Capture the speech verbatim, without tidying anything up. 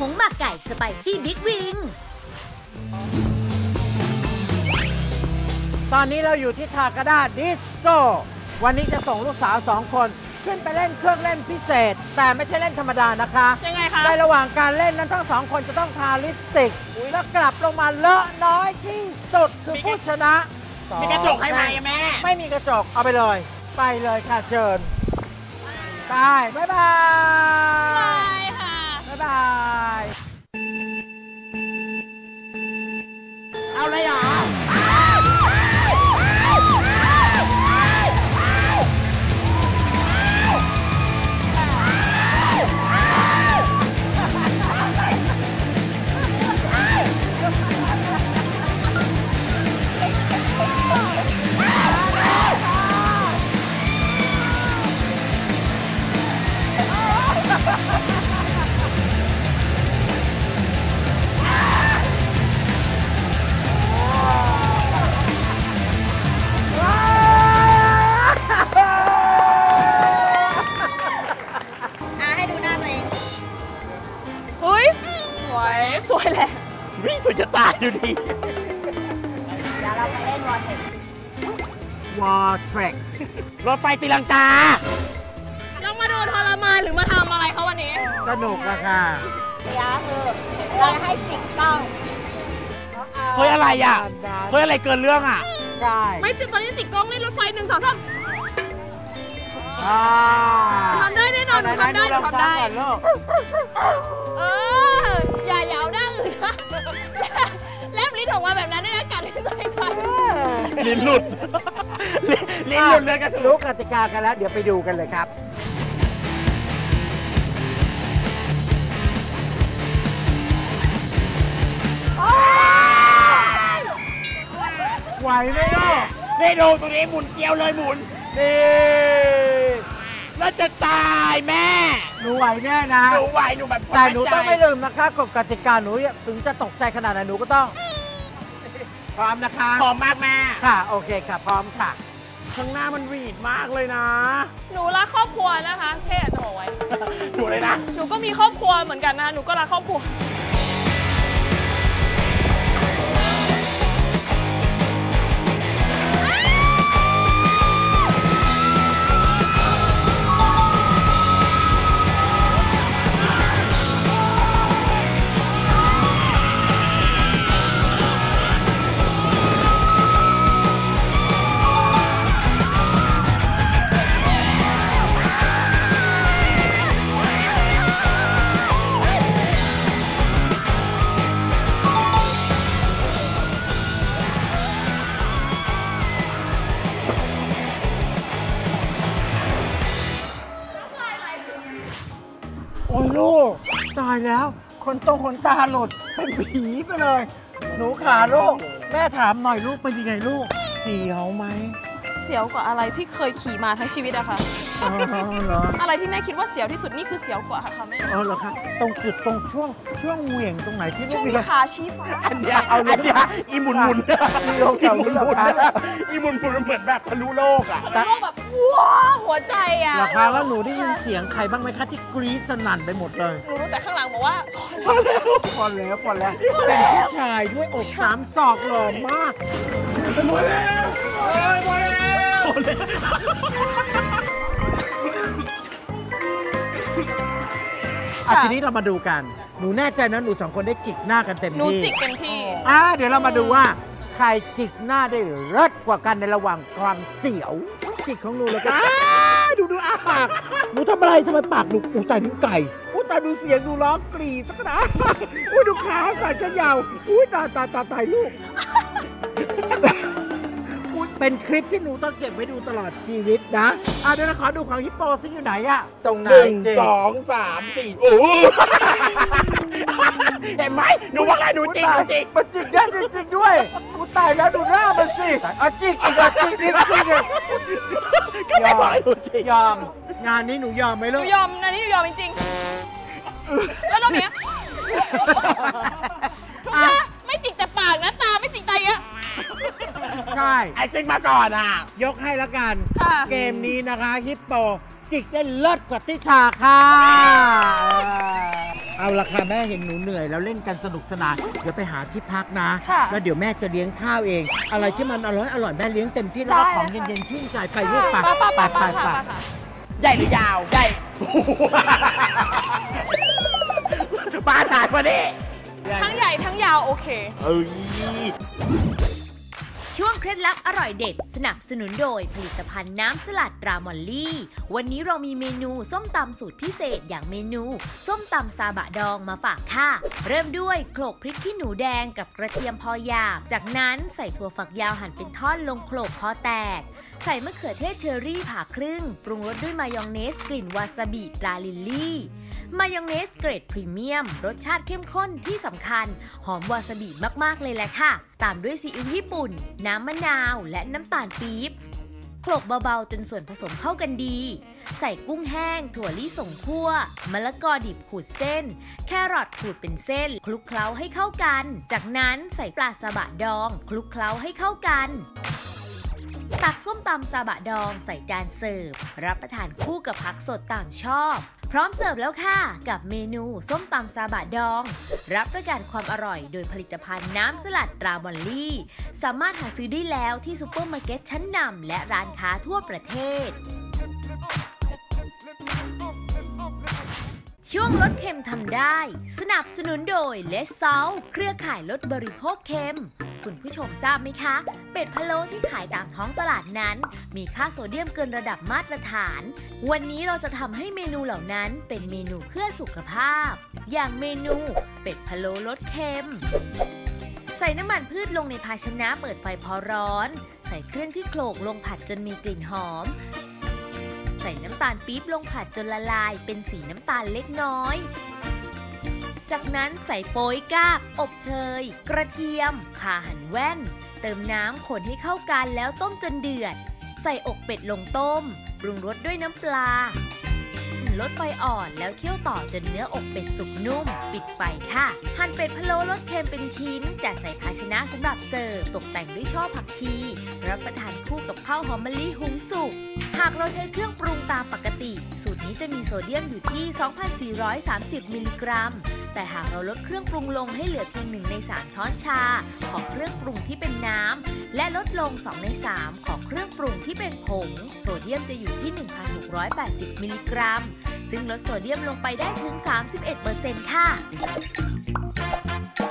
งหมักไก่สไปซี่บิ๊กวิงตอนนี้เราอยู่ที่ทากาด้าดิสโก้วันนี้จะส่งลูกสาวสองคนขึ้นไปเล่นเครื่องเล่นพิเศษแต่ไม่ใช่เล่นธรรมดานะคะยังไงคะในระหว่างการเล่นนั้นทั้งสองคนจะต้องทาลิปสติกแล้วกลับลงมาเลอะน้อยที่สุดคือผู้ชนะมีกระจกให้ไหมแม่ไม่มีกระจกเอาไปเลยไปเลยค่ะเชิญไปบ๊ายบายบายค่ะบ๊ายบายเอาเลยเหรอสวยแหละวิ่งสวยจะตายดูดิเดี๋ยวเราไปเล่นวอร์เทควอร์เทครถไฟตีลังกาเรามาดูทรมานหรือมาทำอะไรเขาวันนี้สนุกอะค่ะเดี๋ยวคือเราจะให้จิกกล้องเฮ้ยอะไรอ่ะเฮ้ยอะไรเกินเรื่องอ่ะใช่ไม่จิกตอนนี้จิกกล้องเล่นรถไฟหนึ่งสองสามทำได้แน่นอนหนูทำได้หนูทำได้เอออย่าเหยาหน้าอื่นนะแลบลิ้นออกมาแบบนั้นได้นะกัดลิ้นตัวเองไปลิ้นหลุดลิ้นหลุดเลยกันรู้กติกากันแล้วเดี๋ยวไปดูกันเลยครับไหวไหมเนาะนี่ดูตรงนี้หมุนเกลียวเลยหมุนนี่แล้วจะตายแม่หนูไหวแน่นะหนูไหวหนูแบบแต่หนูต้องไม่ลืมนะคะกฎกติกาหนูถึงจะตกใจขนาดไหนหนูก็ต้องพร้อมนะคะพร้อมมากแม่ค่ะโอเคค่ะพร้อมค่ะข้างหน้ามันวีดมากเลยนะหนูรักครอบครัวนะคะแค่อยากจะบอกไว้หนูเลยนะหนูก็มีครอบครัวเหมือนกันนะหนูก็รักครอบครัวโอ้ยลูกตายแล้วคนตรงคนตาหลุดเป็นผีไปเลยหนูขาลูกแม่ถามหน่อยลูกเป็นยังไงลูกเสียวไหมเสียวกว่าอะไรที่เคยขี่มาทั้งชีวิตอะค่ะอ๋อเหรออะไรที่แม่คิดว่าเสียวที่สุดนี่คือเสียวกว่าค่ะแม่อ๋อเหรอคะตรงจุดตรงช่วงช่วงเหวี่ยงตรงไหนที่ช่วงขาชี้ฟ้าอันเนี้ยเอาอันเนี้ยอีหมุนหมุนอีโลกอีหมุนหมุนอีหมุนหมุนเหมือนแบบทะลุโลกอะทะลุโลกแบบว้าหัวใจอะราคาแล้วหนูได้ยินเสียงใครบ้างไหมคะที่กรี๊ดสนั่นไปหมดเลยหนูรู้แต่ข้างหลังบอกว่าพอแล้วพอแล้วพอแล้วเป็นผู้ชายด้วยอกสามศอกหล่อมากพอแล้วพอแล้วอ่ะทีนี้เรามาดูกันหนูแน่ใจนะหนูสองคนได้จิกหน้ากันเต็มที่หนูจิกเต็มที่อ่ะเดี๋ยวเรามาดูว่าใครจิกหน้าได้เลิศกว่ากันในระหว่างความเสียวจิกของหนูแล้วก็ดูดูอ้าปากหนูทำอะไรทำไมปากหนูอูตายดูไก่อู้ตายดูเสียงดูร้องกรีดสักนะอู้ดูขาสั่นกันยาวอู้ตายตายตายตายลูกเป็นคลิปที่หนูต้องเก็บไว้ดูตลอดชีวิตนะอ่ะเดี๋ยวเราขอดูของฮิปโปซิอยู่ไหนอะตรงไหนหนึ่งสองสามสี่โอ้เห็นไหมหนูว่าไงหนูจริงจริงมันจริงได้จริงๆด้วยกูตายแล้วดูหน้ามันสิเอาจริงอีกอ่ะจริงจริงจริงก็ไม่บอกหนูจริงยอมงานนี้หนูยอมไหมลูกหนูยอมงานนี้หนูยอมจริงๆแล้วรอบนี้ทุกท่าไม่จิกแต่ปากนะตาไม่จิกใจเยอะใช่ไอ้จริงมาก่อนอ่ะยกให้แล้วกันเกมนี้นะคะฮิปโปจิกได้เลิศกว่าติชาค่ะเอาละค่ะแม่เห็นหนูเหนื่อยแล้วเล่นกันสนุกสนานเดี๋ยวไปหาที่พักนะแล้วเดี๋ยวแม่จะเลี้ยงข้าวเองอะไรที่มันอร่อยอร่อยแม่เลี้ยงเต็มที่แล้วก็ของเย็นๆชื่นใจไปลูกไปไปไปไปใหญ่หรือยาวใหญ่ปลาถ่ายมาดิทั้งใหญ่ทั้งยาวโอเคเอ้ยช่วงเคล็ดลับอร่อยเด็ดสนับสนุนโดยผลิตภัณฑ์น้ำสลัดรามอลลี่วันนี้เรามีเมนูส้มตำสูตรพิเศษอย่างเมนูส้มตำซาบะดองมาฝากค่ะเริ่มด้วยโขลกพริกขี้หนูแดงกับกระเทียมพอหยาบจากนั้นใส่ถั่วฝักยาวหั่นเป็นท่อนลงโขลกพอแตกใส่มะเขือเทศเชอรี่ผ่าครึ่งปรุงรสด้วยมายองเนสกลิ่นวาซาบิตราลิลลี่มายองเนสเกรดพรีเมียมรสชาติเข้มข้นที่สำคัญหอมวาซาบิมากๆเลยแหละค่ะตามด้วยซีอิ๊วญี่ปุ่นน้ำมะนาวและน้ำตาลปี๊บโขลกเบาๆจนส่วนผสมเข้ากันดีใส่กุ้งแห้งถั่วลิสงคั่วมะละกอดิบขูดเส้นแครอทขูดเป็นเส้นคลุกเคล้าให้เข้ากันจากนั้นใส่ปลาซาบะดองคลุกเคล้าให้เข้ากันตักส้มตำซาบะดองใส่จานเสิร์ฟรับประทานคู่กับผักสดตามชอบพร้อมเสิร์ฟแล้วค่ะกับเมนูส้มตำซาบะดองรับประกันความอร่อยโดยผลิตภัณฑ์น้ำสลัดรามอลลี่สามารถหาซื้อได้แล้วที่ซุปเปอร์มาร์เก็ตชั้นนำและร้านค้าทั่วประเทศช่วงลดเค็มทำได้สนับสนุนโดยเลสซอลเครือข่ายลดบริโภคเค็มคุณผู้ชมทราบไหมคะเป็ดพะโล้ที่ขายตามท้องตลาดนั้นมีค่าโซเดียมเกินระดับมาตรฐานวันนี้เราจะทำให้เมนูเหล่านั้นเป็นเมนูเพื่อสุขภาพอย่างเมนูเป็ดพะโล้ลดเค็มใส่น้ำมันพืชลงในภาชนะเปิดไฟพอร้อนใส่เครื่องที่โขลกลงผัดจนมีกลิ่นหอมใส่น้ำตาลปี๊บลงผัดจนละลายเป็นสีน้ำตาลเล็กน้อยจากนั้นใส่โป๊ยก้ากอบเชยกระเทียมข่าหั่นแว่นเติมน้ำคนให้เข้ากันแล้วต้มจนเดือดใส่อกเป็ดลงต้มปรุงรสด้วยน้ำปลาลดไฟอ่อนแล้วเคี่ยวต่อจนเนื้ออกเป็ดสุกนุ่มปิดไฟค่ะหั่นเป็ดพะโล้รสเค็มเป็นชิ้นจัดใส่ภาชนะสำหรับเสิร์ฟตกแต่งด้วยช่อผักชีรับประทานคู่กับข้าวหอมมะลิหุงสุกหากเราใช้เครื่องปรุงตามปกติสูตรนี้จะมีโซเดียมอยู่ที่ สองพันสี่ร้อยสามสิบ มิลลิกรัมแต่หากเราลดเครื่องปรุงลงให้เหลือเพียงหนึ่งในสามช้อนชาของเครื่องปรุงที่เป็นน้ำและลดลงสองในสามของเครื่องปรุงที่เป็นผงโซเดียมจะอยู่ที่ หนึ่งพันหกร้อยแปดสิบ มิลลิกรัมซึ่งลดโซเดียมลงไปได้ถึง สามสิบเอ็ดเปอร์เซ็นต์ ค่ะ